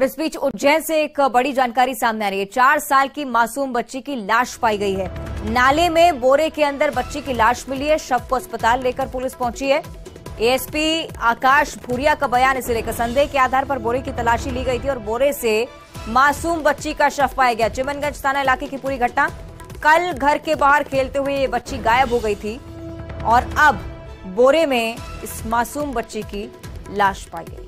इस बीच उज्जैन से एक बड़ी जानकारी सामने आ रही है। 4 साल की मासूम बच्ची की लाश पाई गई है। नाले में बोरे के अंदर बच्ची की लाश मिली है। शव को अस्पताल लेकर पुलिस पहुंची है। एएसपी आकाश भूरिया का बयान इसे लेकर संदेह के आधार पर बोरे की तलाशी ली गई थी और बोरे से मासूम बच्ची का शव पाया गया। चिमनगंज थाना इलाके की पूरी घटना। कल घर के बाहर खेलते हुए ये बच्ची गायब हो गई थी और अब बोरे में इस मासूम बच्ची की लाश पाई गई।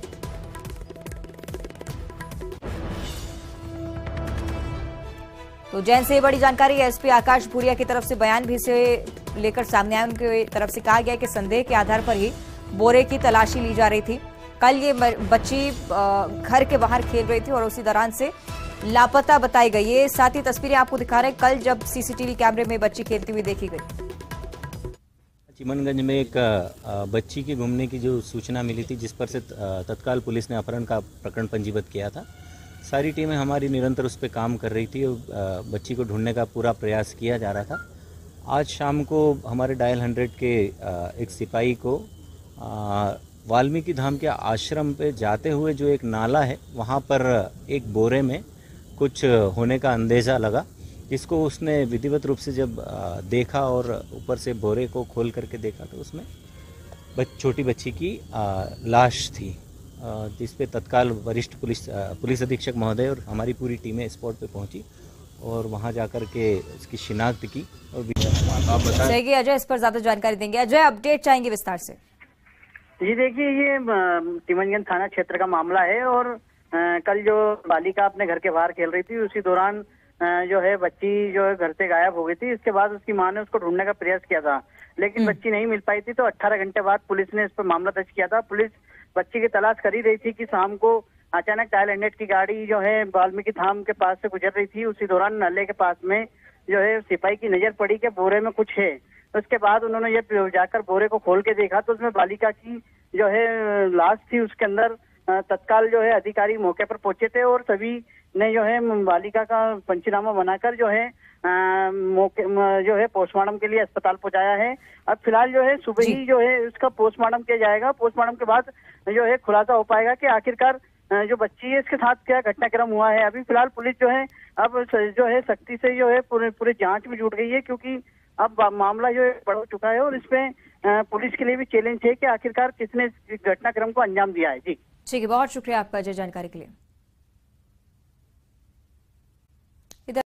तो उज्जैन से बड़ी जानकारी है। एसपी आकाश भूरिया की तरफ से बयान भी से लेकर सामने आया। उनकी तरफ से कहा गया कि संदेह के आधार पर ही बोरे की तलाशी ली जा रही थी। कल ये बच्ची घर के बाहर खेल रही थी और उसी दौरान से लापता बताई गई। ये साथ ही तस्वीरें आपको दिखा रहे हैं कल जब सीसीटीवी कैमरे में बच्ची खेलती हुई देखी गई। चिमनगंज में एक बच्ची के घूमने की जो सूचना मिली थी, जिस पर से तत्काल पुलिस ने अपहरण का प्रकरण पंजीबद्ध किया था। सारी टीमें हमारी निरंतर उस पर काम कर रही थी और बच्ची को ढूंढने का पूरा प्रयास किया जा रहा था। आज शाम को हमारे डायल 100 के एक सिपाही को वाल्मीकि धाम के आश्रम पे जाते हुए जो एक नाला है, वहाँ पर एक बोरे में कुछ होने का अंदेजा लगा, जिसको उसने विधिवत रूप से जब देखा और ऊपर से बोरे को खोल करके देखा तो उसमें छोटी बच्ची की लाश थी, जिस पे तत्काल वरिष्ठ पुलिस अधीक्षक महोदय और हमारी पूरी टीमें स्पॉट पे पहुंची और वहां जाकर के उसकी शिनाख्त की। और आप बताएंगे अजय, इस पर ज्यादा जानकारी देंगे। अजय, अपडेट चाहेंगे विस्तार से। जी देखिए, ये चिमनगंज थाना क्षेत्र का मामला है और कल जो बालिका अपने घर के बाहर खेल रही थी, उसी दौरान जो है बच्ची जो है घर से गायब हो गई थी। इसके बाद उसकी मां ने उसको ढूंढने का प्रयास किया था, लेकिन बच्ची नहीं मिल पाई थी। तो 18 घंटे बाद पुलिस ने इस पर मामला दर्ज किया था। पुलिस बच्ची की तलाश कर ही रही थी कि शाम को अचानक डायल 100 की गाड़ी जो है वाल्मीकि धाम के पास से गुजर रही थी। उसी दौरान नाले के पास में जो है सिपाही की नजर पड़ी कि बोरे में कुछ है। उसके बाद उन्होंने ये जाकर बोरे को खोल के देखा तो उसमें बालिका की जो है लाश थी। उसके अंदर तत्काल जो है अधिकारी मौके पर पहुंचे थे और सभी ने जो है बालिका का पंचनामा बनाकर जो है जो है पोस्टमार्टम के लिए अस्पताल पहुंचाया है। अब फिलहाल जो है सुबह ही जो है उसका पोस्टमार्टम किया जाएगा। पोस्टमार्टम के बाद जो है खुलासा हो पाएगा कि आखिरकार जो बच्ची है इसके साथ क्या घटनाक्रम हुआ है। अभी फिलहाल पुलिस जो है अब जो है सख्ती से जो है पूरे जांच में जुट गई है, क्योंकि अब मामला जो है बढ़ चुका है और इसमें पुलिस के लिए भी चैलेंज है कि आखिरकार किसने इस घटनाक्रम को अंजाम दिया है। जी ठीक है, बहुत शुक्रिया आपका अजय जानकारी के लिए।